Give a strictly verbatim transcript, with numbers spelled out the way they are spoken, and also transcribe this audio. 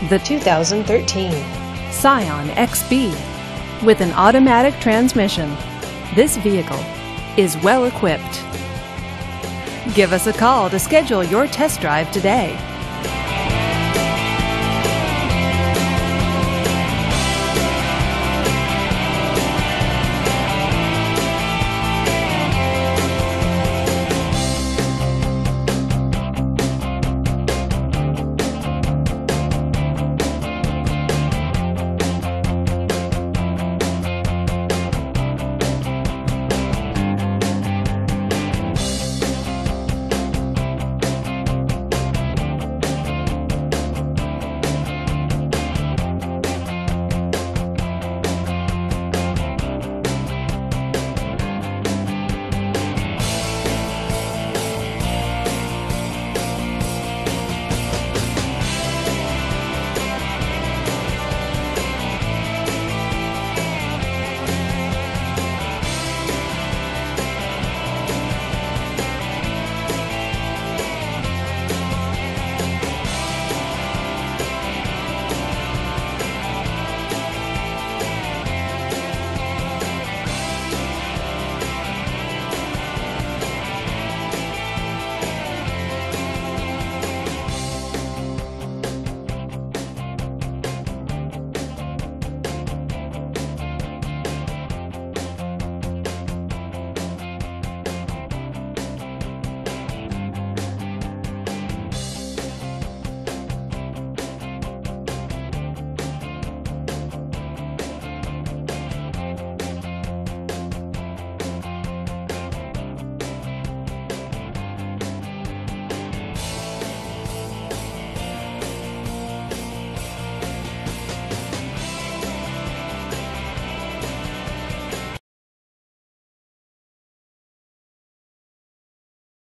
the two thousand thirteen Cajon X B. With an automatic transmission, this vehicle is well equipped. Give us a call to schedule your test drive today.